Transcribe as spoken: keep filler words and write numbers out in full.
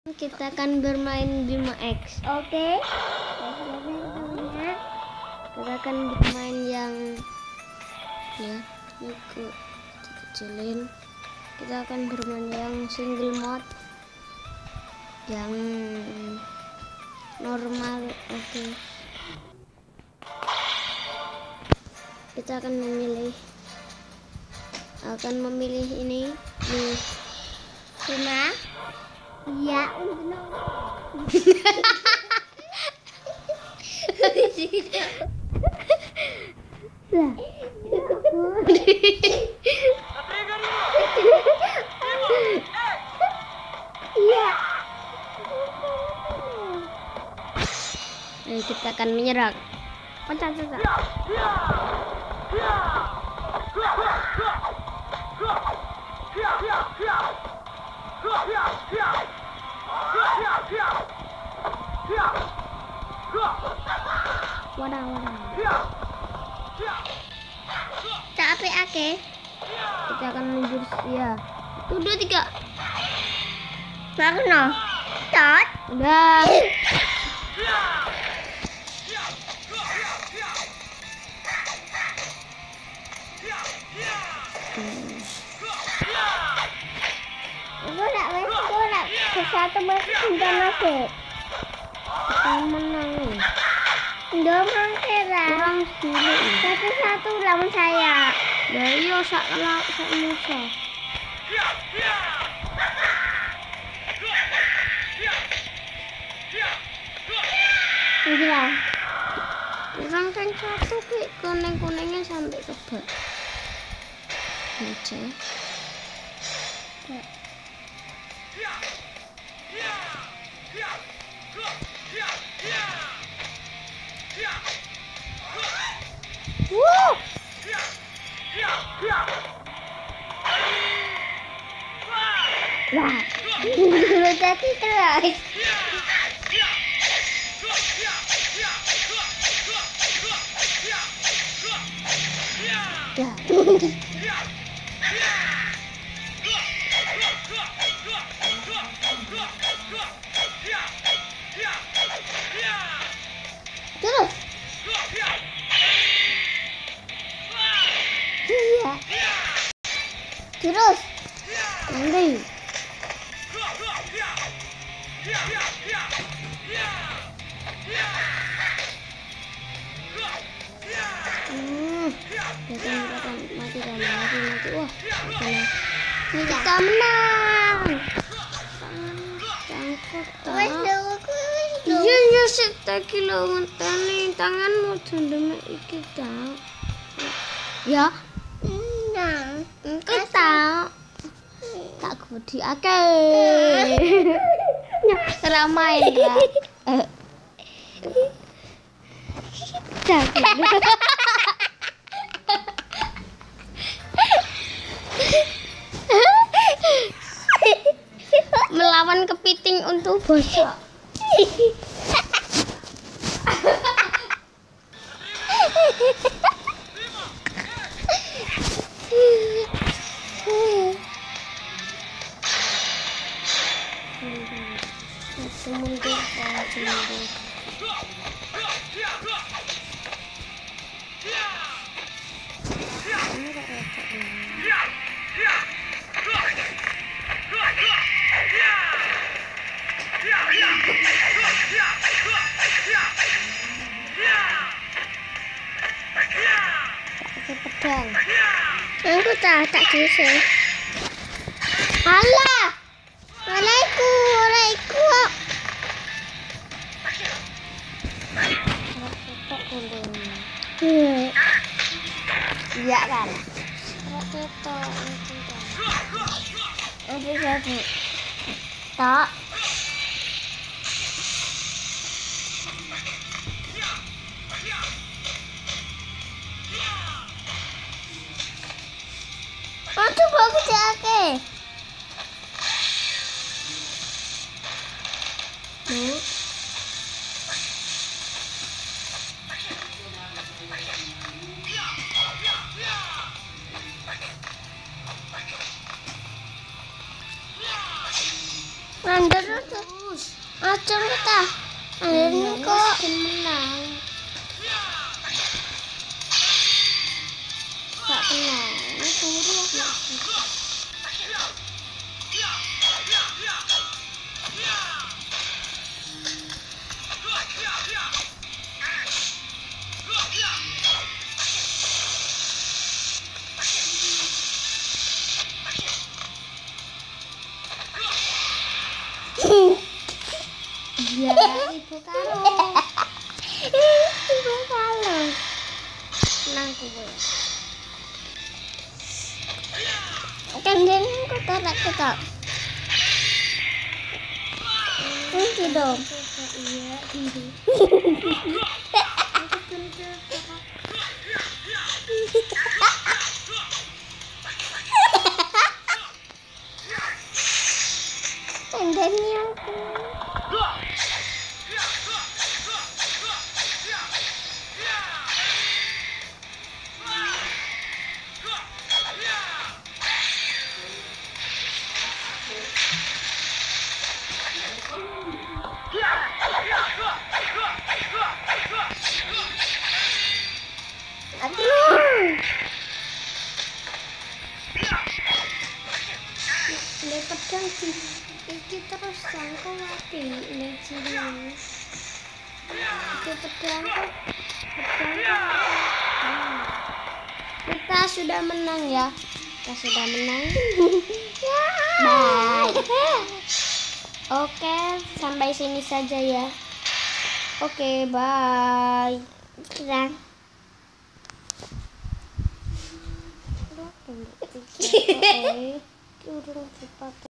Kita akan bermain Bima X. Oke. Okay. Kita akan bermain yang ya, ini ke kecilin. Kita akan bermain yang single mode, yang normal. Oke. Okay. Kita akan memilih, akan memilih ini nih. Bima. Iya, benar. Iya. Ayo kita akan menyerang. Pencet saja. Wadah, wadah. Capek ake. Kita akan menuju ya. Tuh dua tiga. Mana? Tot. Udah. Hmm. Gue nak main, gue nak ke satu masuk sudah masuk. Kita menang. Dua masuk lah. Kurang sini. Satu-satu lawan saya. Dari yo sak lah sak musa. Enggak. Kurang kan satu ke kuning-kuningnya sampai kebak. Oke. Wuh. Wah, dulu tadi keras. Ya. Terus. Iya. Terus. Nanti. Hmm. Kita akan mati kan mati mati. Wah. Ini kita menang. Cangkok Wes tak. dulu. Iya ya seta kilo ngenteni tanganmu jendeme iki ta. Ya, Nah, engko ta. Tak gudi akeh. Ramai ya. Eh. Tak. Melawan kepiting untuk bosok. Mundur, mundur. Pakai pedang. aku tak tak bisa. Allah. Alaiku, alaiku. Iya. Iya kan. Raketo, Nanti jadi. Tak. Oh, tuh bagus ya, Ake. Bu. Under terus. Macam kita. Akhirnya kok menang. Tak tenang. Ini turun ya. Iya, ibu kalau ibu kalau tenang kubu. kan dia kok tarik kita. Kunci dong. Iya, ini. Tendanya aduh. Ini pedang di iki terus sangko mati ini sini. Iki pedang kok pedang kok. Kita sudah menang ya. Kita sudah menang. Bye. Oke, sampai sini saja ya. Oke, bye. Kurang. Oke, urung cepat.